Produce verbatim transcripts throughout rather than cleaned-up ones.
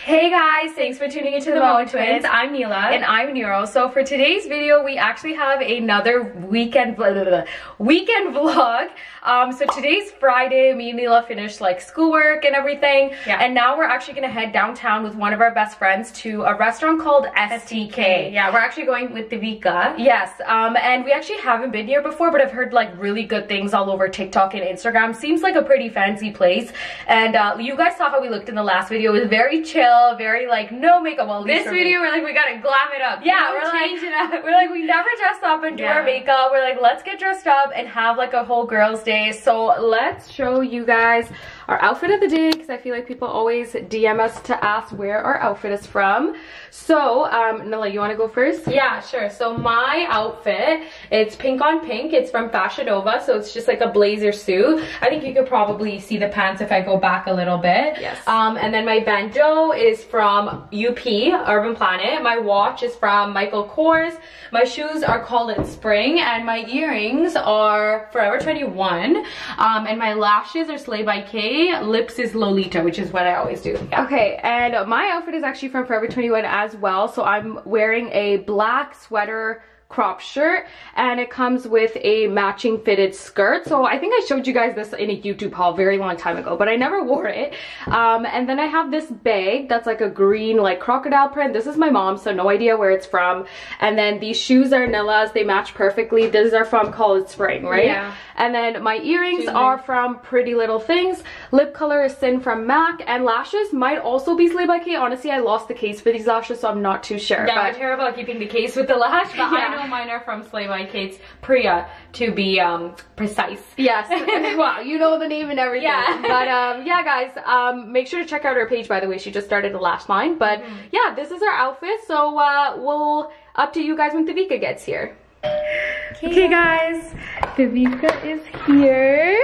Hey guys, thanks for tuning into the, the Moa Twins. I'm Neela. And I'm Nero. So for today's video, we actually have another weekend blah, blah, blah, weekend vlog. Um, so today's Friday, me and Neela finished like schoolwork and everything. Yeah. And now we're actually gonna head downtown with one of our best friends to a restaurant called S T K. Yeah, we're actually going with Devika. Yes, um, and we actually haven't been here before, but I've heard like really good things all over TikTok and Instagram. Seems like a pretty fancy place. And uh, you guys saw how we looked in the last video. It was very chill, very like no makeup. Well, this video, we're like, we gotta glam it up. Yeah, we're change like, it up. We're like, we never dress up and do yeah. our makeup. We're like, let's get dressed up and have like a whole girls' day. So let's show you guys our outfit of the day, because I feel like people always D M us to ask where our outfit is from. So, um, Nala, you want to go first? Yeah, sure. So my outfit, it's pink on pink. It's from Fashion Nova, so it's just like a blazer suit. I think you could probably see the pants if I go back a little bit. Yes. Um, and then my bandeau is from U P, Urban Planet. My watch is from Michael Kors. My shoes are called It Spring, and my earrings are Forever twenty-one. Um, and my lashes are Slay by K. Lips is Lolita, which is what I always do. Yeah. Okay, and my outfit is actually from Forever twenty-one as well. So I'm wearing a black sweater crop shirt, and it comes with a matching fitted skirt. So I think I showed you guys this in a YouTube haul very long time ago, but I never wore it. Um, and then I have this bag that's like a green like crocodile print. This is my mom's, so no idea where it's from. And then these shoes are Nila's. They match perfectly. These are from Call It Spring, right? Yeah. And then my earrings are from Pretty Little Things. Lip color is Sin from MAC, and lashes might also be Slay by K. Honestly, I lost the case for these lashes, so I'm not too sure. Yeah, but we're terrible at keeping the case with the lash, but yeah. I know mine are from Slay by Kate's Priya, to be um precise. Yes. Wow, you know the name and everything. Yeah. But um yeah guys, um make sure to check out her page, by the way. She just started a lash line. But mm-hmm. yeah, this is our outfit. So uh we'll up to you guys when Devika gets here. Okay, okay guys, Devika is here.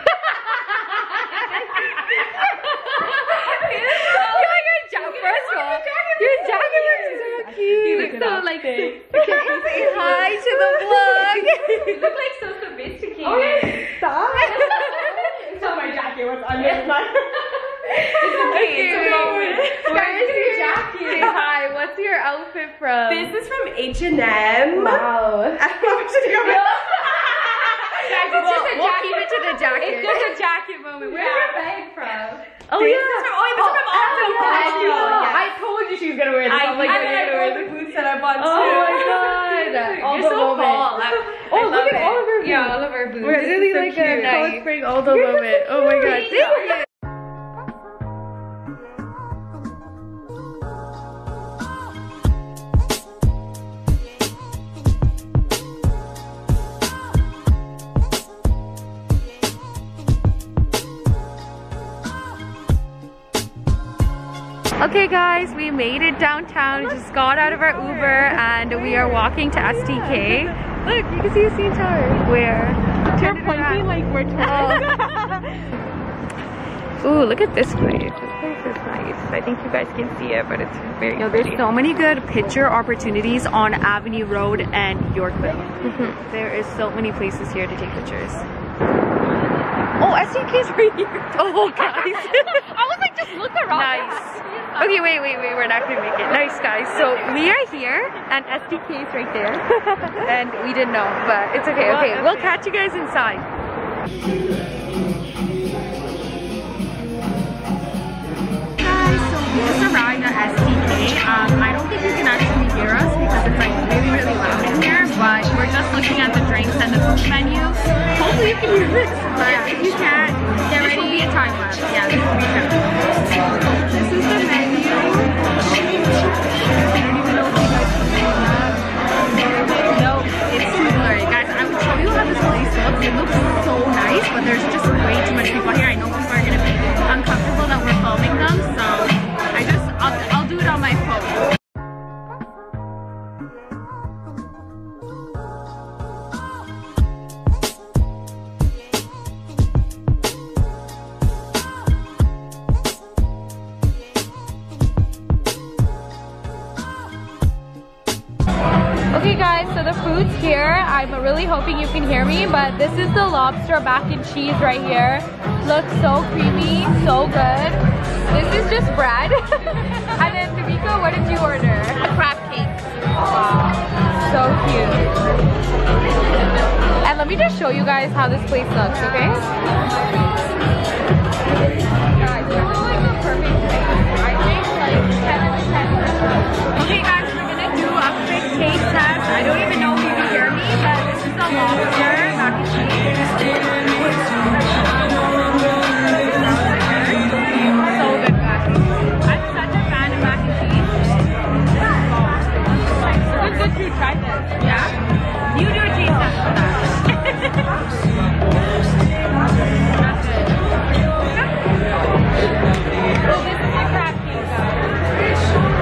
Your jacket looks so cute. You look so like say hi to the vlog. You look like so sophisticated. Oh, yeah, stop. Tell my jacket what's under my. Okay, where's your jacket? Hi, what's your outfit from? This is from H and M. Wow. I don't know what to do with it. Guys, it's just a we'll jacket. keep it to the jacket. It's just a jacket moment. Where's Yeah. your bag from? Oh, this yeah. is from, Oh, this is from Aldo. Aldo. Yeah. I told you she was gonna wear this. I, I'm like, I, you're I gonna wear love this. the boots that I bought too. Oh my god. All You're the so moment. fall. I, Oh, I look love at it. all of her boots. Yeah, all of her boots. We're literally so like cute. a Cold Spring Aldo moment. Oh my god. Thank you. Okay guys, we made it downtown. We just got out of our Uber and we are walking to S T K. Look, you can see the C N Tower. Where? Turn it around. Like we're told. Ooh, look at this place. This place is nice. I think you guys can see it, but it's very Yo, there's so many good picture opportunities on Avenue Road and Yorkville. Mm-hmm. There is so many places here to take pictures. Oh, S T K's right here. Oh, guys. I was like, just look around. Nice. Okay, wait, wait, wait. We're not gonna make it. Nice, guys. So we are here, and S T K is right there. And we didn't know, but it's okay. Okay, we'll catch you guys inside. Guys, so we just arrived at S T K. Um, I don't think you can actually hear us because it's like really, really loud in here. But we're just looking at the drinks and the food menu. Hopefully you can hear this, but if you can't, get ready. This will be a time lapse. Yeah, this will be a time lapse. This is the menu. I don't even know if you guys can see that. No, it's too blurry. Guys, I would show you how this place looks. It looks so nice, but there's just way too much people here. I know people are going to be uncomfortable that we're filming them, so I just, I'll, I'll do it on my phone. Okay guys, so the food's here. I'm really hoping you can hear me, but this is the lobster mac and cheese right here. Looks so creamy, so good. This is just bread. And then Tamika, what did you order? A crab cake. Wow, so cute. And let me just show you guys how this place looks, okay? Guys, this is like the perfect place. I think like ten out of ten. Okay guys, we're gonna do a quick taste test. I don't even know if you can hear me, but this is the lobster mac and cheese. So good, guys. I'm such a fan of mac and cheese. It's good to try this. Yeah? You do a taste test for that. That's it. So this is my crab cake, guys.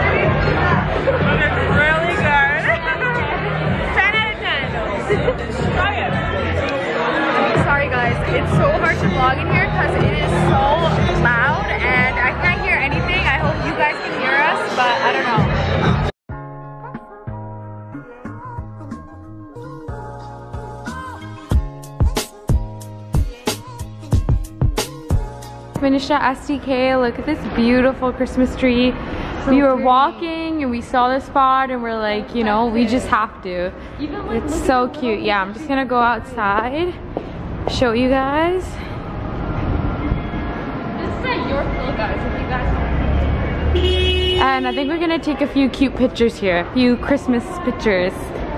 It's really good. ten out of ten. Try it. Sorry guys, it's so hard to vlog in here because it is so loud and I can't hear anything. I hope you guys can hear us, but I don't know. Finished at S D K. Look at this beautiful Christmas tree. So we were pretty. walking and we saw the spot and we're like, you know, we just have to. Even like, it's so cute. Yeah, I'm just gonna go outside, show you guys. This is at Yorkville, guys, if you guys know. And I think we're gonna take a few cute pictures here, a few Christmas pictures.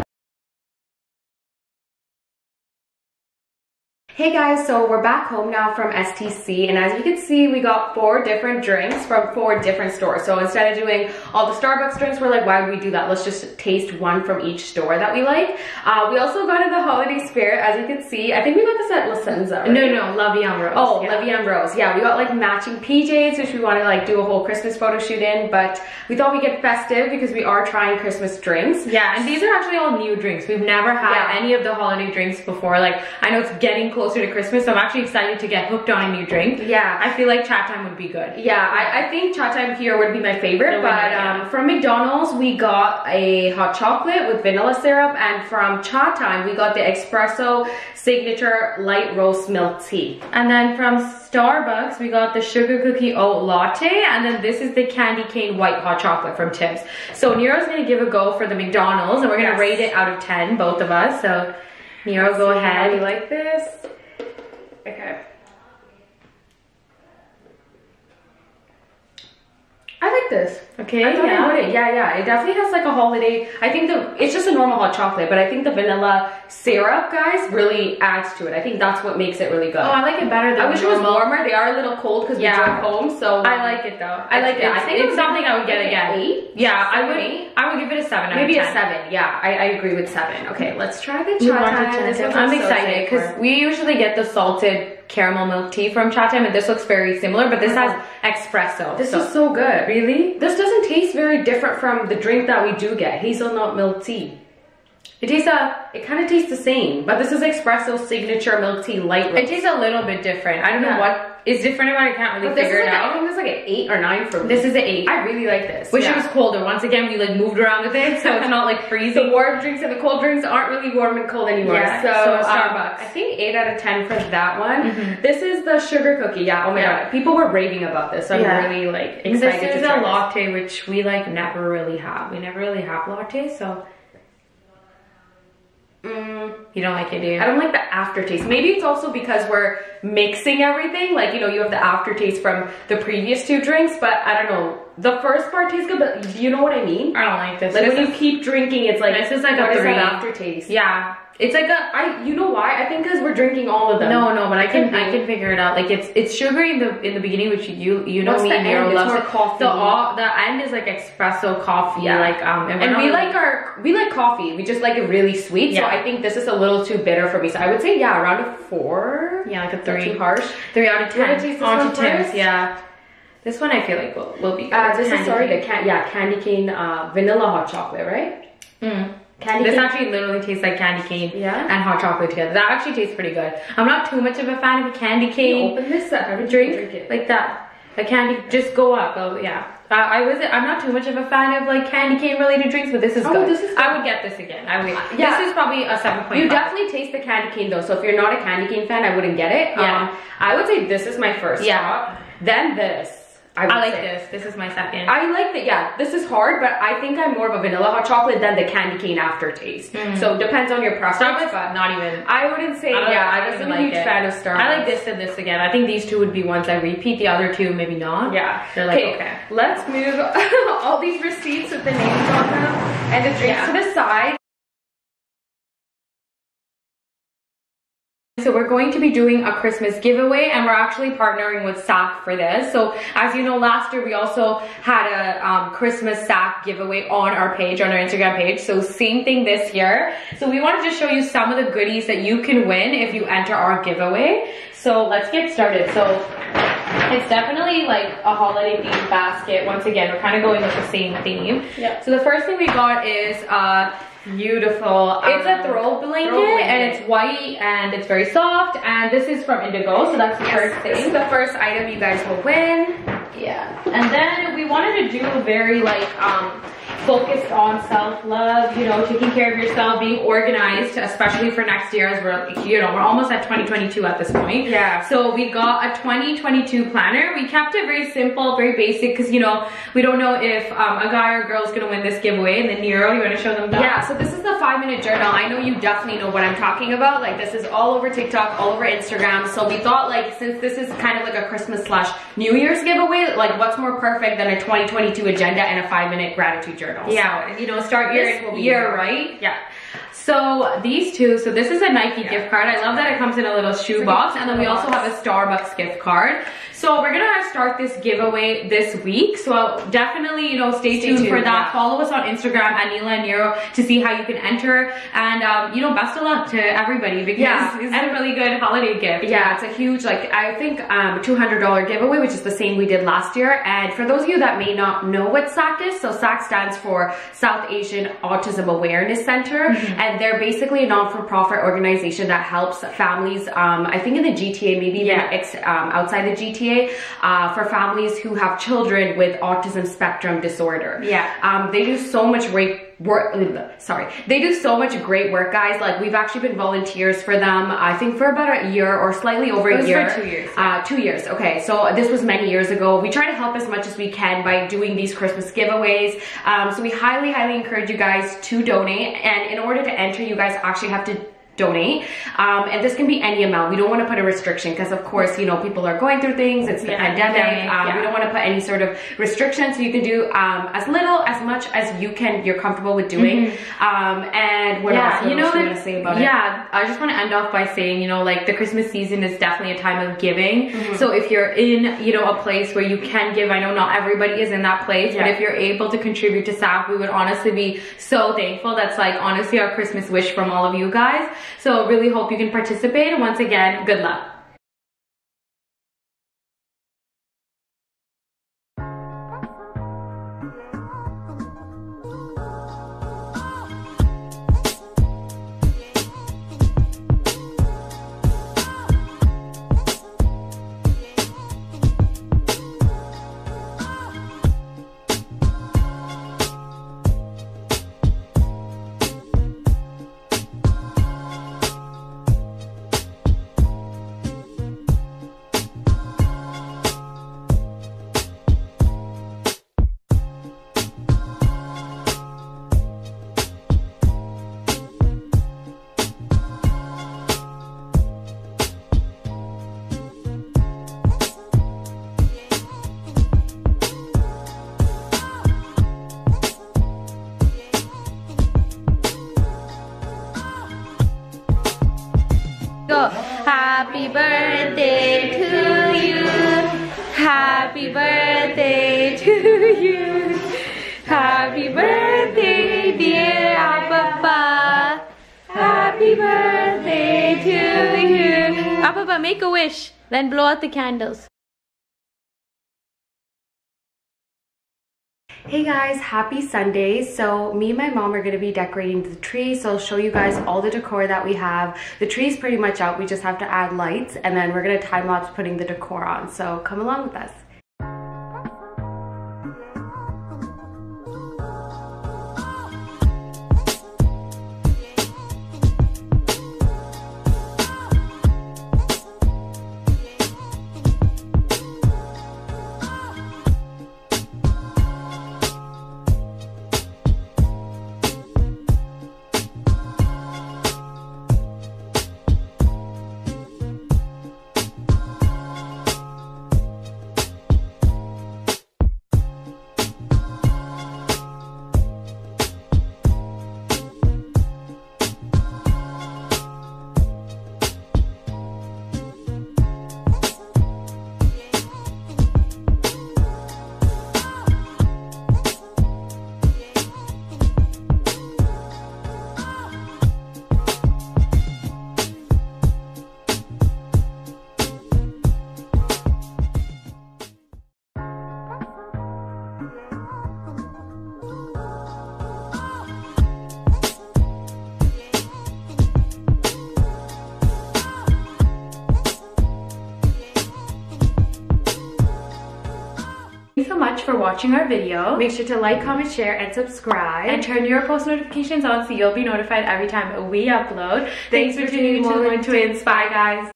Hey guys, so we're back home now from S T C, and as you can see, we got four different drinks from four different stores. So instead of doing all the Starbucks drinks, we're like, why would we do that? Let's just taste one from each store that we like. Uh, we also got in the holiday spirit, as you can see. I think we got this at La Senza, right? No, no, La Vie en Rose. Oh, yeah. La Vie en Rose. Yeah, we got like matching P Js, which we want to like do a whole Christmas photo shoot in, but we thought we'd get festive because we are trying Christmas drinks. Yeah, and these are actually all new drinks. We've never had Yeah. any of the holiday drinks before. Like, I know it's getting closer to Christmas, so I'm actually excited to get hooked on a new drink. Yeah. I feel like Chat Time would be good. Yeah, I, I think Chat Time here would be my favorite, The but winner, yeah. um, from McDonald's we got a hot chocolate with vanilla syrup, and from Chat Time we got the espresso signature light roast milk tea. And then from Starbucks, we got the sugar cookie oat latte, and then this is the candy cane white hot chocolate from Tim's. So Nero's gonna give a go for the McDonald's, and we're gonna Yes. rate it out of ten, both of us. So Nero, go How ahead. you like this? Okay. I like this. Okay, I thought yeah. I would. Yeah, yeah. It definitely has like a holiday. I think the it's just a normal hot chocolate, but I think the vanilla syrup, guys, really adds to it. I think that's what makes it really good. Oh, I like it better than I wish it was normal. warmer. They are a little cold because Yeah. we drove home, so um, I like it though. I like it. Yeah, I I think think it it's would something be I would get like an again. eight? Yeah, I would. Eight? I would give it a seven. maybe out a of ten. seven. Yeah, I, I agree with seven. Okay, let's try the You Chat want the Time. Chat This Time? one's I'm so excited because for. we usually get the salted caramel milk tea from Chat Time, and this looks very similar, but this has espresso. This so. is so good. Really? This doesn't taste very different from the drink that we do get, hazelnut milk tea. It tastes a, it kind of tastes the same, but this is espresso signature milk tea light roast. It tastes a little bit different. I don't Yeah. know what is different about it. I can't really But this figure is it like a, I out. think it's like an eight or nine for me. This is an eight. I really like this. Wish yeah. it was colder. Once again, we like moved around with it, so it's not like The freezing. warm drinks and the cold drinks aren't really warm and cold anymore. Yeah, so, so um, Starbucks. I think eight out of ten for that one. Mhm. This is the sugar cookie. Yeah. Oh my Yeah. god, people were raving about this. So I'm Yeah. really like This excited is to try a this. latte, which we like never really have. We never really have lattes, so Mm, you don't like it, do you? I don't like the aftertaste. Maybe it's also because we're mixing everything. Like, you know, you have the aftertaste from the previous two drinks, but I don't know. The first part tastes good, but you know what I mean? I don't like this. Like this when is, you keep drinking, it's like, This is like a what is three. that aftertaste? yeah, it's like a. I, you know why? I think because we're drinking all of them. No, no, but I can Could be. I can figure it out. Like it's it's sugary in the in the beginning, which you you know What's me the and Nero end? It's loves more it. coffee. The all the end is like espresso coffee, Yeah. like um, and, we're And not we really- like our, we like coffee. We just like it really sweet. So Yeah. I think this is a little too bitter for me. So I would say, yeah, around a four. yeah like a Is that three too harsh? three out of You wanna ten. taste this On one to Tim's, first? yeah. This one I feel like will will be good. Uh, this Candy is sorry, cane. the can yeah candy cane uh, vanilla hot chocolate, right? Mm. Candy This cane. actually literally tastes like candy cane Yeah? and hot chocolate together. That actually tastes pretty good. I'm not too much of a fan of a candy Can cane. you open this up? How did you drink, drink it? like that. A candy, just go up. Oh yeah. Uh, I was. I'm not too much of a fan of like candy cane related drinks, but this is Oh, good. this is I good. would get this again. I would. yeah. This is probably a seven point five. You definitely taste the candy cane though. So if you're not a candy cane fan, I wouldn't get it. Yeah. Um, I would say this is my first. Yeah. stop. Then this. I, would I like say. this. This is my second. I like that, yeah, this is hard, but I think I'm more of a vanilla hot chocolate than the candy cane aftertaste. Mm. So depends on your preference. Starbucks, but not even. I wouldn't say, I yeah, I I don't wasn't even a like huge it. fan of Starbucks. I like this and this again. I think these two would be ones I repeat. The other two, maybe not. Yeah. They're like, okay. okay. Let's move all these receipts with the names on them and the drinks yeah. to the side. So we're going to be doing a Christmas giveaway, and we're actually partnering with S A C for this. So as you know, last year we also had a um, Christmas S A C giveaway on our page, on our Instagram page. So same thing this year. So we wanted to show you some of the goodies that you can win if you enter our giveaway. So let's get started. So it's definitely like a holiday themed basket. Once again, we're kind of going with the same theme. Yeah. So the first thing we got is uh beautiful. It's um, a throw blanket, throw blanket and it's white and it's very soft, and this is from Indigo, so that's the yes, first thing. This is the first item you guys will win. Yeah. And then we wanted to do a very like um focused on self-love, you know, taking care of yourself, being organized, especially for next year, as we're, you know, we're almost at twenty twenty-two at this point. Yeah. So we got a twenty twenty-two planner. We kept it very simple, very basic, because, you know, we don't know if um, a guy or girl is going to win this giveaway. And then Nero, you want to show them that? Yeah, so this is the five minute journal. I know you definitely know what I'm talking about. Like, this is all over TikTok, all over Instagram. So we thought, like, since this is kind of like a Christmas slash New Year's giveaway, like, what's more perfect than a twenty twenty-two agenda and a five minute gratitude journal? Yeah, so, you know, start your year, year right? Yeah. So these two, so this is a Nike yeah. gift card. I love that it comes in a little shoe box, and then we also have a Starbucks gift card. So we're gonna start this giveaway this week. So definitely, you know, stay, stay tuned, tuned for that. Yeah. Follow us on Instagram at Neela and Nero to see how you can enter. And um, you know, best of luck to everybody, because yeah. it's a really good holiday gift. Yeah, it's a huge, like, I think um, two hundred dollar giveaway, which is the same we did last year. And for those of you that may not know what S A C is, so S A C stands for South Asian Autism Awareness Center. Mm-hmm. And they're basically a non-for-profit organization that helps families, um, I think in the G T A, maybe even yeah. ex, um, outside the G T A, uh, for families who have children with autism spectrum disorder. Yeah. Um, they do so much great work, sorry, they do so much great work, guys. Like, we've actually been volunteers for them, I think for about a year or slightly over it was a year. For two years. Yeah. Uh, two years, okay. So this was many years ago. We try to help as much as we can by doing these Christmas giveaways. Um, so we highly, highly encourage you guys to donate. And in order to enter, you guys actually have to donate, um, and this can be any amount. We don't want to put a restriction, because of course, you know, people are going through things, it's the yeah, pandemic, um, yeah. we don't want to put any sort of restriction, so you can do um, as little, as much as you can, you're comfortable with doing. Mm-hmm. um, and what yeah, else you know, what else say about yeah, it? I just want to end off by saying, you know, like, the Christmas season is definitely a time of giving. Mm-hmm. So if you're in, you know, a place where you can give, I know not everybody is in that place, yeah. but if you're able to contribute to S A C, we would honestly be so thankful. That's like honestly our Christmas wish from all of you guys. So really hope you can participate. Once again, good luck. Happy birthday to you. Happy birthday to you. Happy birthday, dear Apapa. Happy birthday to you. Apapa, make a wish. Then blow out the candles. Hey guys, happy Sunday. So me and my mom are going to be decorating the tree, so I'll show you guys all the decor that we have. The tree is pretty much out, we just have to add lights, and then we're going to time lapse putting the decor on, so come along with us. much for watching our video. Make sure to like, comment, share, and subscribe. And turn your post notifications on so you'll be notified every time we upload. Thanks, Thanks for tuning into the Moon Twins. Bye, guys.